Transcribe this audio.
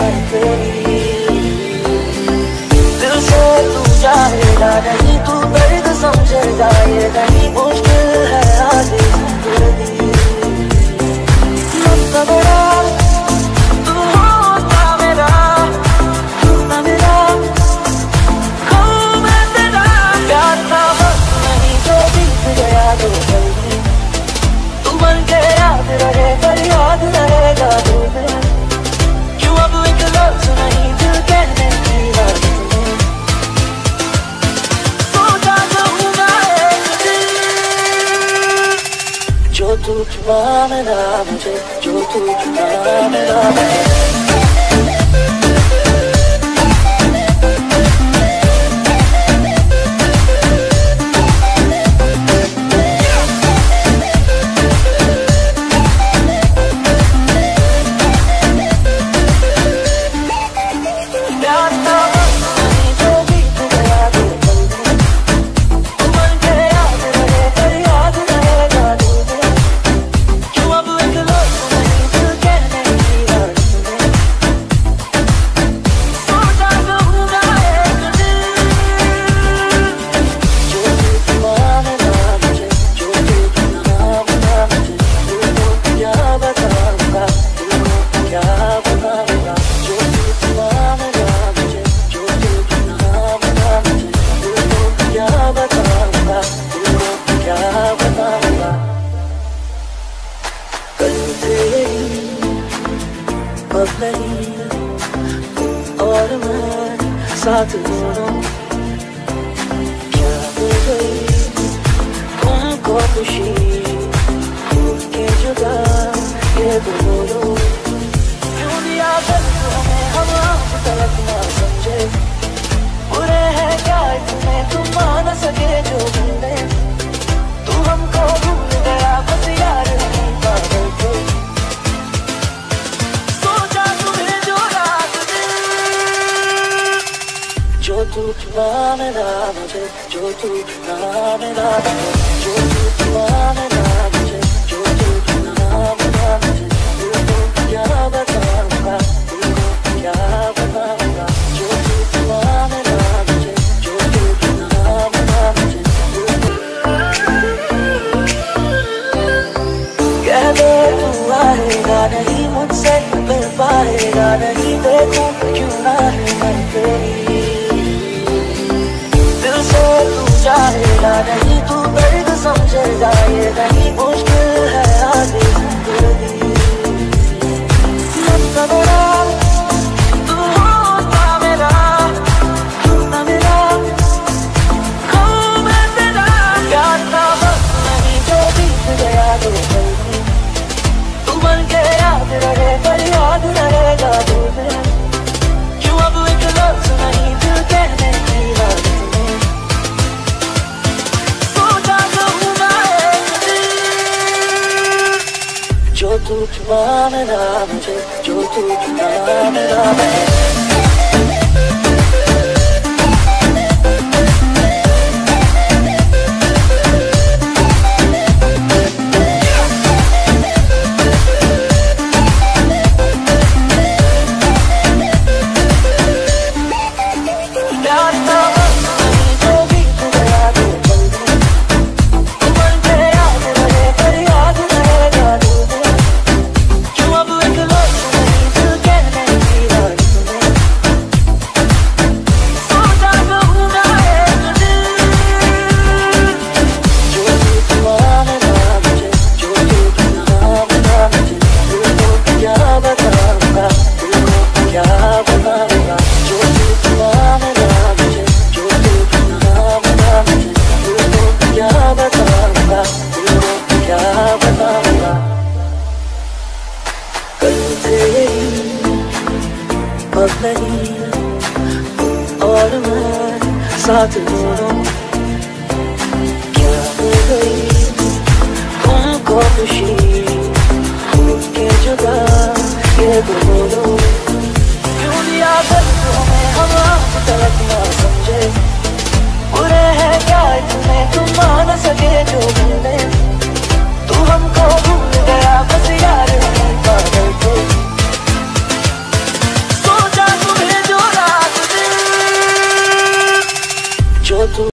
मैं तेरी। दिल से तू चाहेगा नहीं, तू दर्द समझेगा ये नहीं, मुश्किल है आगे जिंदगी। मत मेरा तू होता मेरा, तू ना मेरा खो मैं तेरा। प्यार का वक्त नहीं जो बीत गया तो जल्दी, तू बन के याद रहे पर याद रहेगा तू में। क्यों अब एक लफ्ज़ नहीं दिल कहने की बात में, सोचा जाऊंगा एक दिन जो तू चुना मेरा मुझे, जो तू चुना मेरा मुझे। और मैं साथ दोनों क्या हो गई तुमको खुशी के जुदा ये तो बोलो। क्यों दिया दर्द हमें हम आज तक ना समझे, बुरे हैं क्या इतने तुम मान सके जो भूले। तू हमको भूल गया बस यार नहीं पागल थे, जो तू चुना मेरा मुझे, जो तू चुना मेरा मुझे, जो तू चुना मेरा मुझे, जो तू चुना मेरा मुझे। दिल को क्या बताऊंगा, दिल को क्या बताऊंगा, जो तू चुना मेरा मुझे, जो तू चुना मेरा मुझे। कह दे तू आएगा नहीं मुझसे, मिल पाएगा नहीं, देखूं क्यों ना है मैं तेरी। चाहेगा नहीं तू दर्द समझेगा ये नहीं, मुश्किल है आगे जिंदगी। मत मेरा तू होता मेरा, तू ना मेरा खो मैं तेरा। प्यार का वक्त नहीं जो बीत गया तो जल्दी, तू बन के याद रहे पर याद रहेगा तू में। क्यों अब एक लफ्ज़ नहीं दिल कहने की बात में, जो तू चुना मेरा मुझे, जो तू चुना मेरा मुझे। और मैं साथ दोनों क्या हो गई तुमको खुशी के जुदा ये तो बोलो।